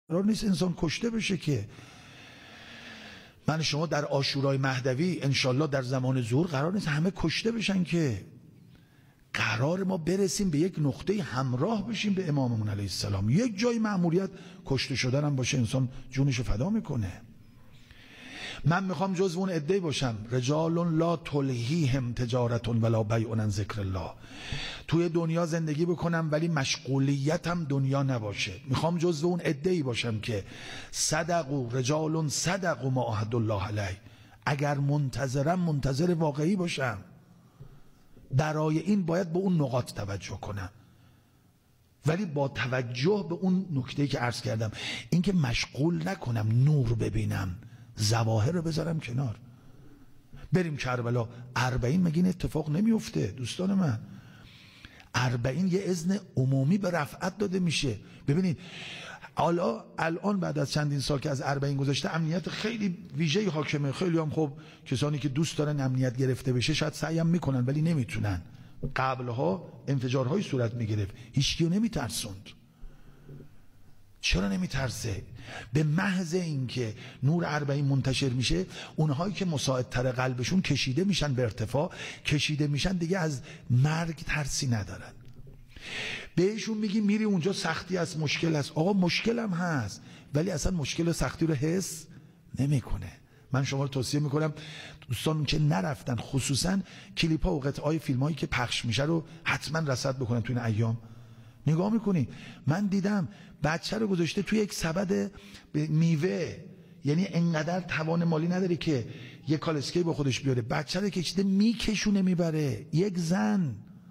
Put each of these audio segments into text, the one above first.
قرار نیست انسان کشته بشه که. من شما در عاشورای مهدوی انشالله در زمان ظهور قرار نیست همه کشته بشن که. قرار ما برسیم به یک نقطه همراه بشیم به اماممون علیه السلام. یک جای مأموریت کشته شدن هم باشه انسان جونشو فدا میکنه. من میخوام جزو اون عده باشم رجال لا تلهیهم تجارت ولا بیع عن ذکر الله. توی دنیا زندگی بکنم ولی مشغولیتم دنیا نباشه. میخوام جزو اون عده باشم که صدقوا رجال صدقوا ما عهد الله علیه. اگر منتظرم منتظر واقعی باشم. برای این باید به اون نقاط توجه کنم، ولی با توجه به اون نکته‌ای که عرض کردم، اینکه مشغول نکنم نور ببینم، ظواهر رو بذارم کنار. بریم کربلا 40 مگه این اتفاق نمیفته دوستان من؟ 40 یه اذن عمومی به رفعت داده میشه. ببینید حالا الان بعد از چندین سال که از 40 گذشته امنیت خیلی ویژه‌ای حاکمه. خیلی هم خب کسانی که دوست دارن امنیت گرفته بشه شاید سعی هم میکنن ولی نمیتونن. قبلها انفجارهای صورت میگرفت، هیچکیو نمیترسوند. چرا نمیترسه؟ به محض اینکه نور 40 منتشر میشه، اونهایی که مساعدتر قلبشون کشیده میشن به ارتفاع، کشیده میشن دیگه از مرگ ترسی ندارن. بهشون میگی میری اونجا سختی هست، مشکل هست. آقا مشکل هم هست ولی اصلا مشکل و سختی رو حس نمیکنه. من شما رو توصیه میکنم دوستان که نرفتن خصوصا کلیپ ها و قطعای فیلم هایی که پخش میشه رو حتما رصد بکنن تو این ایام. نگاه میکنی من دیدم بچه رو گذاشته توی یک سبد میوه، یعنی انقدر توان مالی نداره که یک کالسکه با خودش بیاره، بچه رو کشیده میکشونه میبره. یک زن.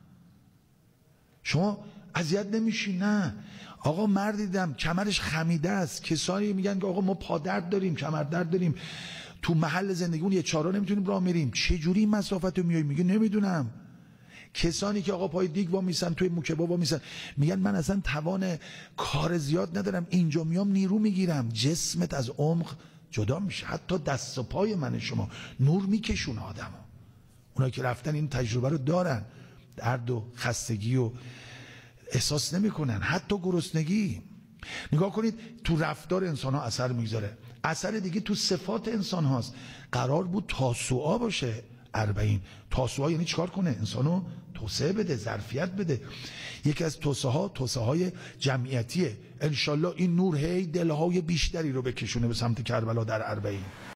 شما اذیت نمیشی؟ نه آقا مرد دیدم کمرش خمیده است. کسانی میگن که آقا ما پادرد داریم، کمردرد داریم، تو محل زندگیمون یه چهارراه نمیتونیم راه میریم، چه جوری این مسافت رو میای؟ میگه نمیدونم. کسانی که آقا پای دیگ وا میسن، توی موکبا وا میسن، میگن من اصلا توان کار زیاد ندارم، اینجا میام نیرو میگیرم. جسمت از عمق جدا میشه. حتی دست و پای من شما نور میکشونه آدمو. اونایی که رفتن این تجربه رو دارن، درد و خستگی و احساس نمیکنن، حتی گرسنگی. نگاه کنید تو رفتار انسان ها اثر میگذاره. اثر دیگه تو صفات انسان هاست. قرار بود تاسوعا باشه 40. تاسوعا یعنی چیکار کنه؟ انسانو توسعه بده، ظرفیت بده. یکی از توسعه های جمعیتیه. انشالله این نور هی دلهای بیشتری رو بکشونه به سمت کربلا در 40.